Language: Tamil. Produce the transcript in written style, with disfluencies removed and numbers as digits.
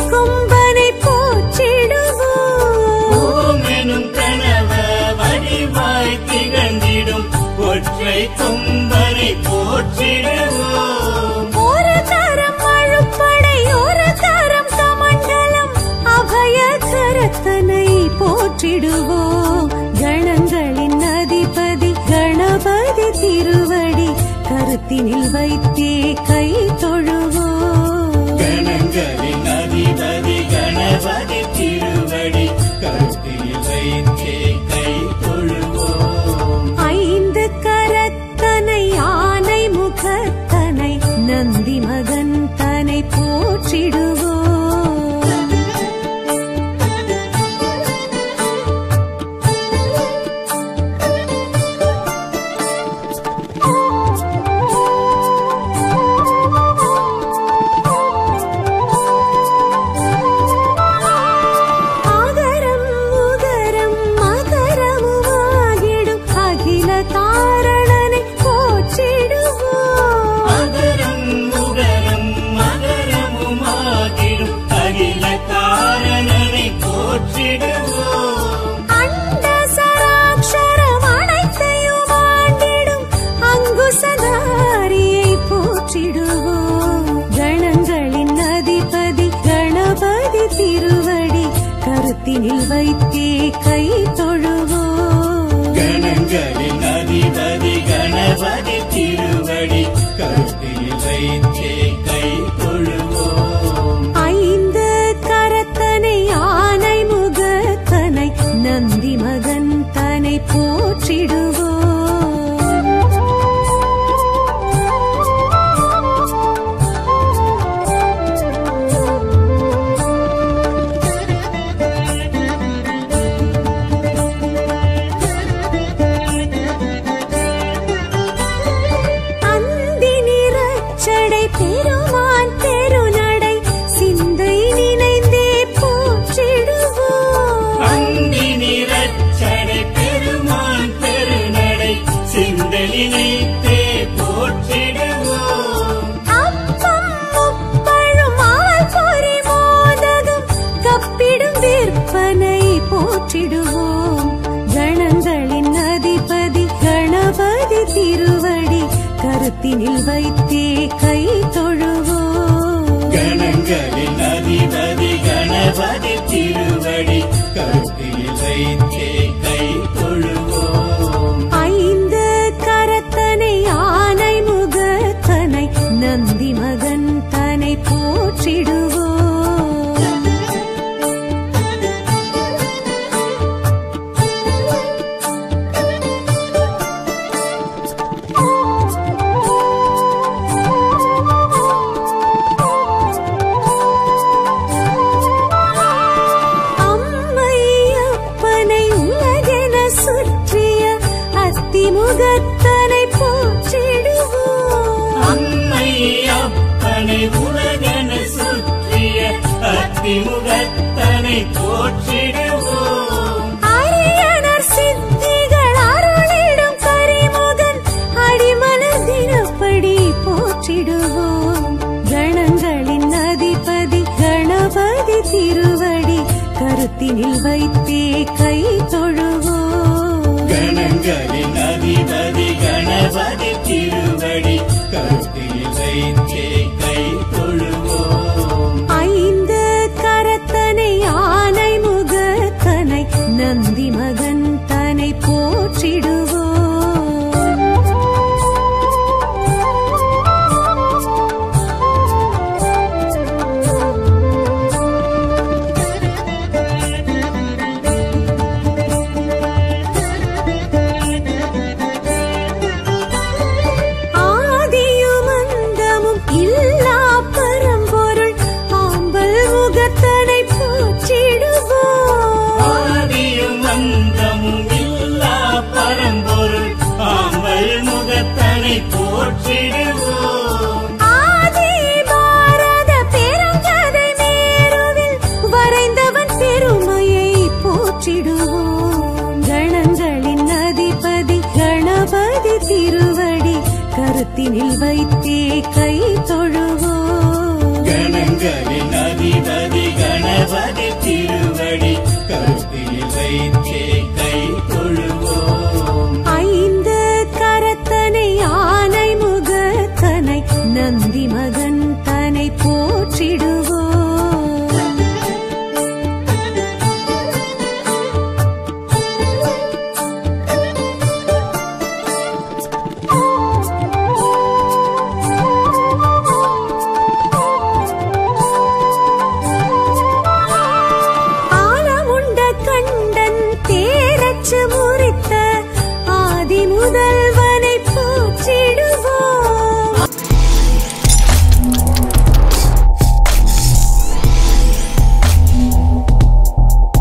கொம்பனை போற்றிடுவோம். ஓமெனும் கணவ வடிவாய் திகழ்ந்திடும் ஒற்றை கொம்பனை போற்றிடுவோம். ஒரு கரம் அழுப்படை ஒரு கரம் கமண்டலம் அபய கரத்தனை போற்றிடுவோம். கணங்களின் அதிபதி கணபதி திருவடி கருத்தினில் வைத்தே கை தொழுவோம். கணங்களின் அதிபதி கணபதி திருவடி கருத்தினில் வைத்தே கை தொழுவோம். ஐந்து கரத்தனை ஆனை முகத்தனை நந்தி மகன் தனை போற்றிடுவோம். கணங்களின் அதிபதி கணபதி திருவடி கருத்தினில் வைத்தே கை தொழுவோம். கணங்களின் அதிபதி கணபதி திருவடி கருத்தினில் வைத்தே கை தொழுவோம். ஐந்து கரத்தனை ஆனை முகத்தனை நந்தி மகன் தனை போற்றிடுவோம். பெருமான் பெருநடை சிந்தை நினைந்தே போற்றிடுவோம். அந்தி நிறச்சடை பெருமான் பெருநடை சிந்தை நினைத்தே போற்றிடுவோம். அப்பம் முப்பழும் அவல் பொறி மோதகம் கப்பிடும் விற்பனை போற்றிடுவோம். கணங்களின் அதிபதி கணபதி திருவடி கருத்தினில் வைத்தே கை தொழுவோம். கணங்களின் அதிபதி கணபதி திருவடி கருத்தினில் வைத்தே கை தொழுவோம். ஐந்து கரத்தனை ஆனை முகத்தனை நந்தி மகன் தனை போற்றிடுவோம். முகத்தனை போற்றிடுவோம். அம்மை அப்பனை உலகன சுற்றிய அத்திமுகத்தனை போற்றிடுவோம். அரியணர் சித்திகள் அருளிடும் கரிமுகன் அடிமலர் தினப்படி போற்றிடுவோம். கணங்களின் அதிபதி கணபதி திருவடி கருத்தினில் வைத்தே கை தொழுவோம். கணங்களின் அதிபதி கணபதி திருவடி கருத்தினில் வைத்தே கை தொழுவோம். ஐந்து கரத்தனை ஆனை முகத்தனை நந்தி மகன் தனை போற்றிடுவோம். போற்றிடுவோம். ஆதி பாரத பெருங்கதை மேருவில் வரைந்தவன் பெருமையை போற்றிடுவோம். கணங்களின் அதிபதி கணபதி திருவடி கருத்தினில் வைத்தே கை தொழுவோம். கணங்களின் அதிபதி கணபதி திருவடி கருத்தில் வைத்தே கை தொழுவோம். ஐந்து கரத்தனை ஆனை முகத்தனை நந்தி மகன் தனை போற்றிடுவோம்.